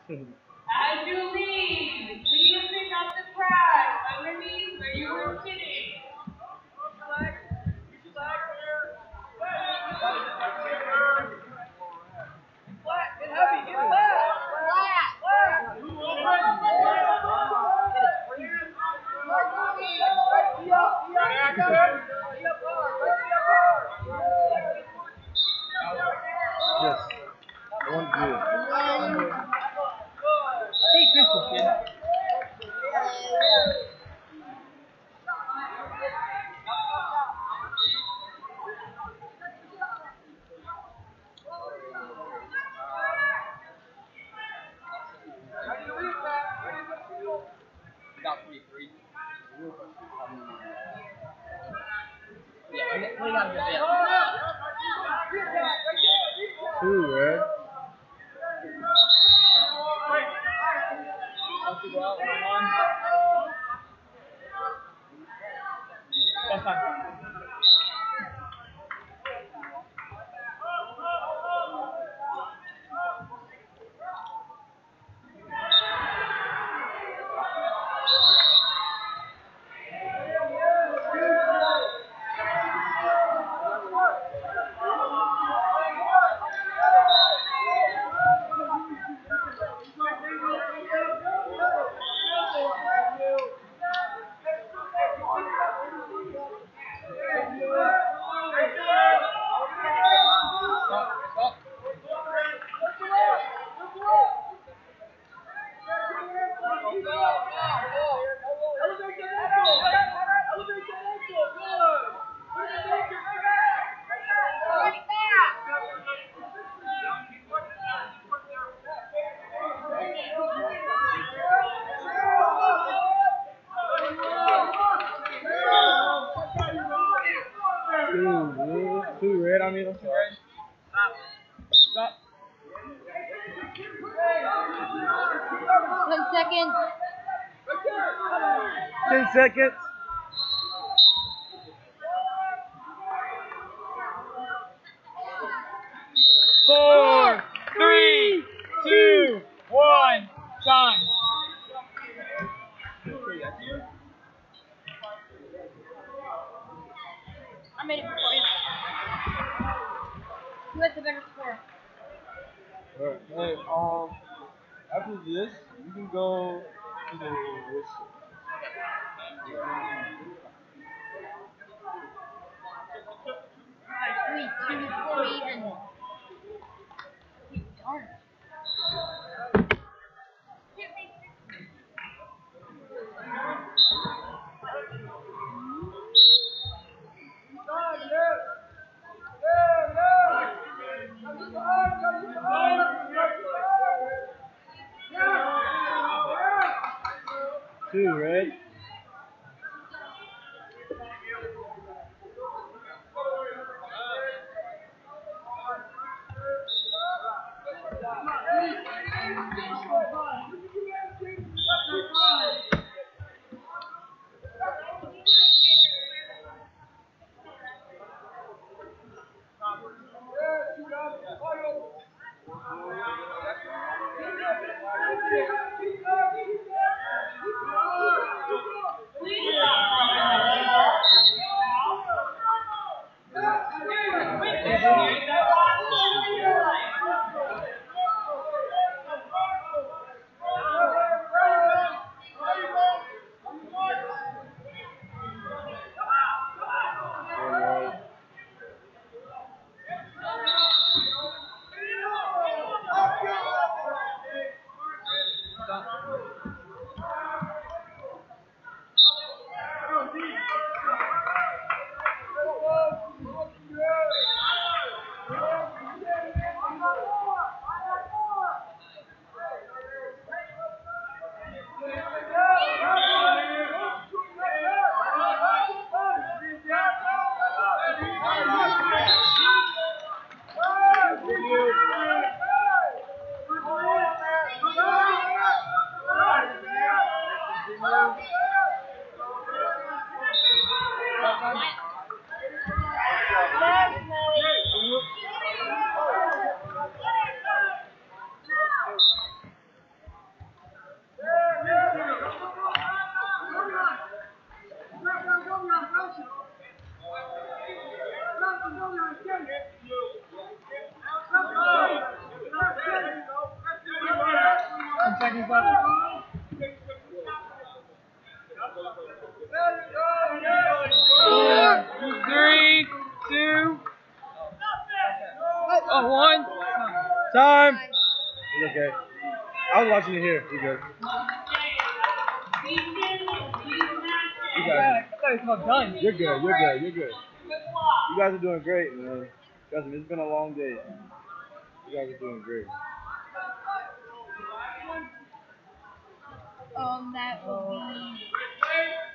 As you leave, please pick up the trash underneath where you were sitting. Yes. One good. Pay attention, kid. 23. Yeah, we gotta get that. 2 red. Once you go out, 1. That's fine. Two red, I mean, I'm sorry. Stop. 10 seconds. 10 seconds. Four, 3, 2, 1. Time. I made it before you. Who has the better score? Alright, hey, after this, you can go to the whistle. Alright, 3, 2, 4, even. Darn. Two red. Three, two, one. Time. It's okay. I was watching it here. You're good. You guys. You're good. You're good. You're good. You guys are doing great, man. Trust me, it's been a long day. You guys are doing great. That will be